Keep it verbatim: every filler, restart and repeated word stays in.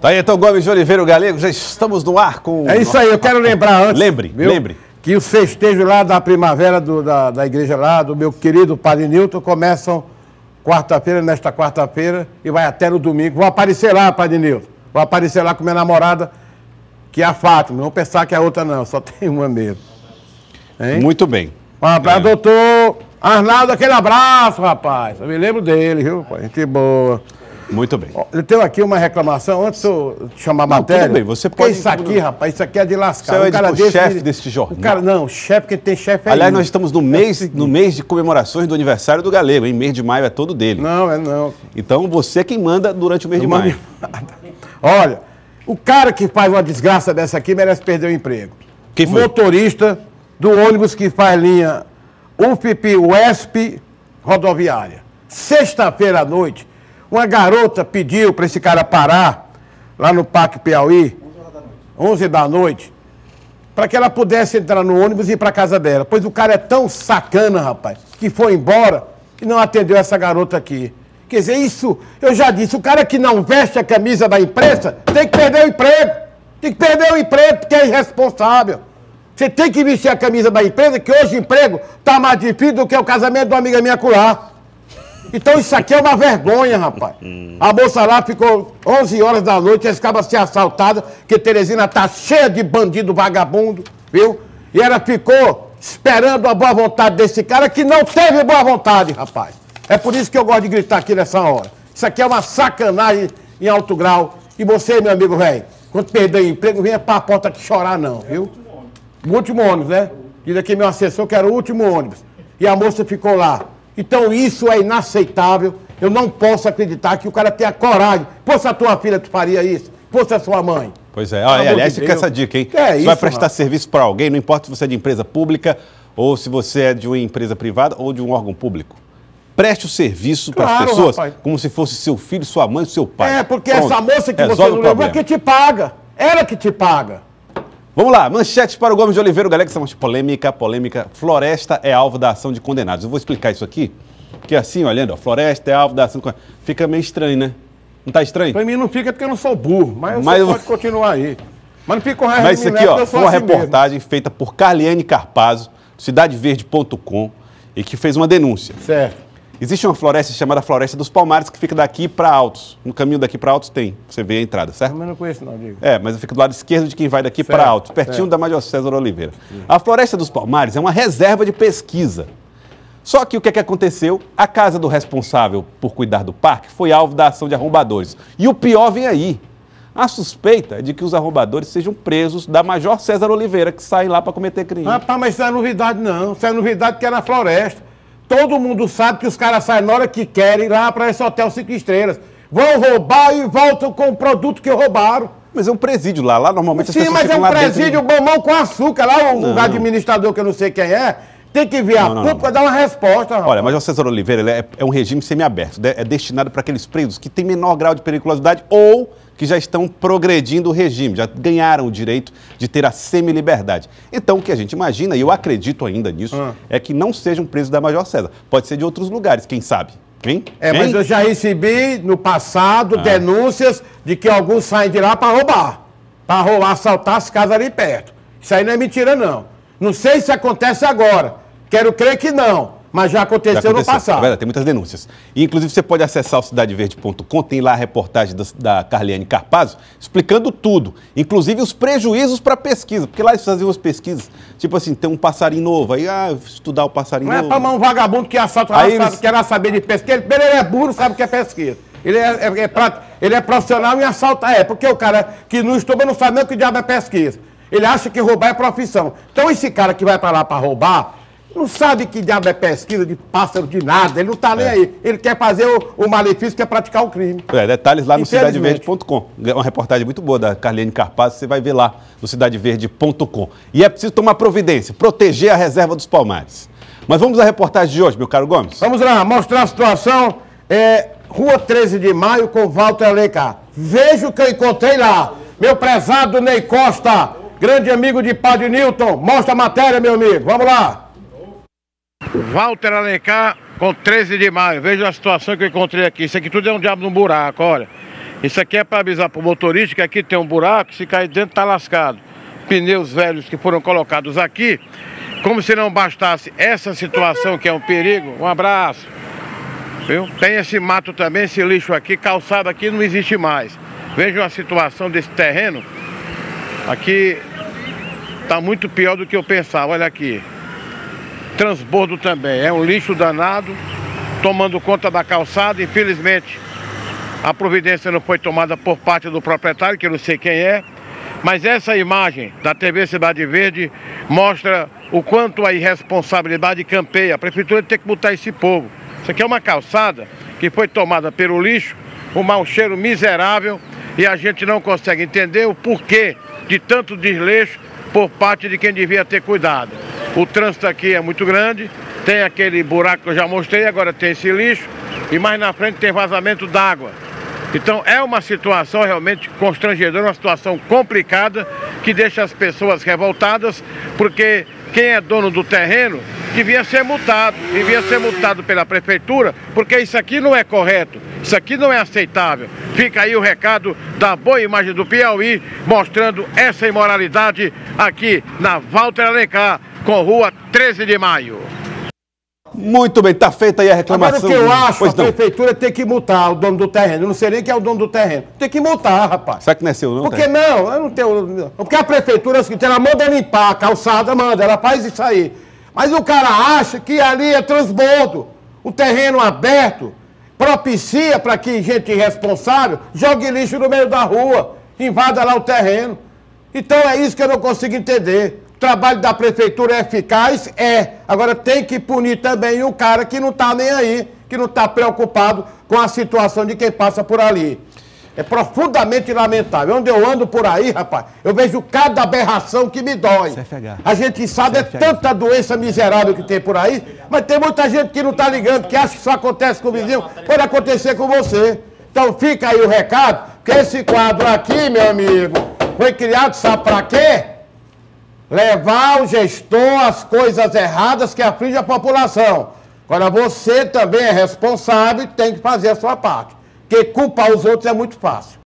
Aí, então, Gomes de Oliveira, o Galego, já estamos no ar com... É isso aí, eu quero lembrar antes... Lembre, viu? lembre. Que os festejos lá da primavera do, da, da igreja lá, do meu querido Padre Nilton, começam quarta-feira, nesta quarta-feira, e vai até no domingo. Vou aparecer lá, Padre Nilton. Vou aparecer lá com minha namorada, que é a Fátima. Não vou pensar que é outra não, só tem uma mesmo. Hein? Muito bem. Um abraço, é. doutor Arnaldo, aquele abraço, rapaz. Eu me lembro dele, viu, pai? Gente boa. Muito bem. Eu tenho aqui uma reclamação, antes de eu chamar a matéria. Tudo bem, você pode... Isso aqui, rapaz, isso aqui é de lascar. Você é o um cara desse, chefe ele... deste jornal. O cara, não, chefe, porque tem chefe aí. Aliás, nós estamos no mês, é no mês de comemorações do aniversário do Galego, em mês de maio é todo dele. Não, é não. Então você é quem manda durante o mês não de maio. Olha, o cara que faz uma desgraça dessa aqui merece perder o emprego. Quem foi? O motorista do ônibus que faz linha U F P U E S P rodoviária. Sexta-feira à noite, uma garota pediu para esse cara parar lá no Parque Piauí, onze da noite, para que ela pudesse entrar no ônibus e ir para casa dela. Pois o cara é tão sacana, rapaz, que foi embora e não atendeu essa garota aqui. Quer dizer, isso, eu já disse, o cara que não veste a camisa da imprensa tem que perder o emprego. Tem que perder o emprego porque é irresponsável. Você tem que vestir a camisa da empresa, que hoje o emprego está mais difícil do que o casamento de uma amiga minha acolá. Então isso aqui é uma vergonha, rapaz. A moça lá ficou onze horas da noite, eles acabam se assaltada, que Teresina tá cheia de bandido vagabundo, viu? E ela ficou esperando a boa vontade desse cara, que não teve boa vontade, rapaz. É por isso que eu gosto de gritar aqui nessa hora. Isso aqui é uma sacanagem em alto grau. E você, meu amigo velho, quando perder o emprego, venha pra porta aqui chorar não, viu? O último ônibus, né? Diz aqui meu assessor que era o último ônibus. E a moça ficou lá. Então isso é inaceitável. Eu não posso acreditar que o cara tenha coragem. Pô, se a tua filha tu faria isso? Pô, se a sua mãe? Pois é. Olha, aliás, fica essa dica, hein? É você isso, vai prestar mano. serviço para alguém, não importa se você é de empresa pública ou se você é de uma empresa privada ou de um órgão público. Preste o serviço Claro, para as pessoas, rapaz. como se fosse seu filho, sua mãe, seu pai. É, porque Pronto. essa moça que Resolve você não o levou é problema. que te paga. Ela que te paga. Vamos lá, manchetes para o Gomes de Oliveira, o Galego, estamos polêmica, polêmica. Floresta é alvo da ação de condenados. Eu vou explicar isso aqui, porque assim, olhando, ó, floresta é alvo da ação de condenados. Fica meio estranho, né? Não tá estranho? Pra mim não fica porque eu não sou burro, mas, Mas você eu- pode continuar aí. Mas não fica com raiva Mas de isso mim, aqui, não, ó, porque eu foi sou uma assim mesmo. reportagem feita por Carliane Carpazzo, cidade verde ponto com, e que fez uma denúncia. Certo. Existe uma floresta chamada Floresta dos Palmares, que fica daqui para Altos. No caminho daqui para Altos tem, você vê a entrada, certo? Mas eu não conheço não, digo. É, mas fica do lado esquerdo de quem vai daqui Certo, para Altos, pertinho certo. da Major César Oliveira. A Floresta dos Palmares é uma reserva de pesquisa. Só que o que é que aconteceu? A casa do responsável por cuidar do parque foi alvo da ação de arrombadores. E o pior vem aí. A suspeita é de que os arrombadores sejam presos da Major César Oliveira, que saem lá para cometer crime. Rapaz, mas isso não é novidade não. Isso é novidade que é na floresta. Todo mundo sabe que os caras saem na hora que querem lá para esse hotel cinco estrelas. Vão roubar e voltam com o produto que roubaram. Mas é um presídio lá, lá normalmente as Sim, pessoas mas é ficam um lá dentro. presídio mamão com açúcar. Lá o, o administrador, que eu não sei quem é, tem que vir a Não, não, público não. para dar uma resposta. Rapaz. Olha, Major César Oliveira ele é, é um regime semiaberto, de- é destinado para aqueles presos que têm menor grau de periculosidade ou que já estão progredindo o regime, já ganharam o direito de ter a semi-liberdade. Então, o que a gente imagina, e eu acredito ainda nisso, Ah. é que não sejam presos da Major César. Pode ser de outros lugares, quem sabe? Hein? É, Hein? mas eu já recebi no passado Ah. denúncias de que alguns saem de lá para roubar. Para roubar, assaltar as casas ali perto. Isso aí não é mentira, não. Não sei se acontece agora. Quero crer que não. Mas já aconteceu, Já no passado. tá vendo? Tem muitas denúncias. E, inclusive, você pode acessar o cidade verde ponto com, tem lá a reportagem da, da Carliane Carpazzo explicando tudo, inclusive os prejuízos para a pesquisa, porque lá eles faziam as pesquisas, tipo assim, tem um passarinho novo, aí, ah, estudar o passarinho Não é novo. para um vagabundo que assalta, Aí sabe, eles- quer saber de pesquisa. Ele, ele é burro, sabe o que é pesquisa. Ele é, é- é pra- ele é profissional em assaltar, é. Porque o cara que não estuda não sabe nem o que diabo é pesquisa. Ele acha que roubar é profissão. Então esse cara que vai para lá para roubar, não sabe que diabo é pesquisa de pássaro, de nada. Ele não tá nem aí. Ele quer fazer o, o malefício, que é praticar o crime. É, detalhes lá no Infelizmente. cidade verde ponto com. É uma reportagem muito boa da Carliane Carpazzo, você vai ver lá no cidade verde ponto com. E é preciso tomar providência, proteger a reserva dos Palmares. Mas vamos à reportagem de hoje, meu caro Gomes. Vamos lá, mostrar a situação. É, Rua treze de maio com Walter Alencar. Veja o que eu encontrei lá. Meu prezado Ney Costa, grande amigo de Padre Nilton. Mostra a matéria, meu amigo. Vamos lá. Walter Alencar com treze de maio. Veja a situação que eu encontrei aqui. Isso aqui tudo é um diabo num buraco, olha. Isso aqui é para avisar para o motorista que aqui tem um buraco, se cair dentro está lascado. Pneus velhos que foram colocados aqui, como se não bastasse essa situação que é um perigo. Um abraço. Viu? Tem esse mato também, esse lixo aqui, calçada aqui não existe mais. Vejam a situação desse terreno. Aqui está muito pior do que eu pensava, olha aqui. Transbordo também, é um lixo danado, tomando conta da calçada. Infelizmente, a providência não foi tomada por parte do proprietário, que eu não sei quem é. Mas essa imagem da T V Cidade Verde mostra o quanto a irresponsabilidade campeia. A prefeitura tem que multar esse povo. Isso aqui é uma calçada que foi tomada pelo lixo, um mau cheiro miserável, e a gente não consegue entender o porquê de tanto desleixo por parte de quem devia ter cuidado. O trânsito aqui é muito grande, tem aquele buraco que eu já mostrei, agora tem esse lixo, e mais na frente tem vazamento d'água. Então é uma situação realmente constrangedora, uma situação complicada, que deixa as pessoas revoltadas, porque quem é dono do terreno devia ser multado, devia ser multado pela prefeitura, porque isso aqui não é correto, isso aqui não é aceitável. Fica aí o recado da boa imagem do Piauí, mostrando essa imoralidade aqui na Walter Alencar, com rua treze de maio. Muito bem, está feita aí a reclamação. Agora o que eu acho, pois a não. prefeitura tem que multar o dono do terreno. Eu não sei nem quem é o dono do terreno. Tem que multar, rapaz. Será que não é seu, não? Por que não? Eu não tenho... Porque a prefeitura, ela manda limpar a calçada, manda, ela faz isso aí. Mas o cara acha que ali é transbordo, o terreno aberto, propicia para que gente irresponsável jogue lixo no meio da rua, invada lá o terreno. Então é isso que eu não consigo entender. O trabalho da prefeitura é eficaz? É. Agora tem que punir também o cara que não está nem aí, que não está preocupado com a situação de quem passa por ali. É profundamente lamentável. Onde eu ando por aí, rapaz, eu vejo cada aberração que me dói. C F H. A gente sabe, C F H. É tanta doença miserável que tem por aí, mas tem muita gente que não está ligando, que acha que isso acontece com o vizinho, pode acontecer com você. Então fica aí o recado, que esse quadro aqui, meu amigo, foi criado, sabe para quê? Levar o gestor às coisas erradas que afligem a população. Agora você também é responsável e tem que fazer a sua parte. Porque culpar os outros é muito fácil.